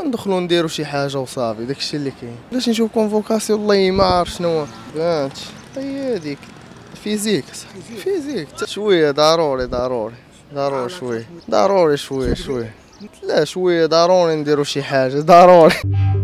ندخلو نديرو شي حاجه وصافي، داكشي اللي كاين. باش نشوف كونفوكاسيون والله ما عارف شنو فهمت. هي هذيك فيزيك فيزيك شويه ضروري شويه ضروري شويه لا شويه ضروري نديرو شي حاجه ضروري.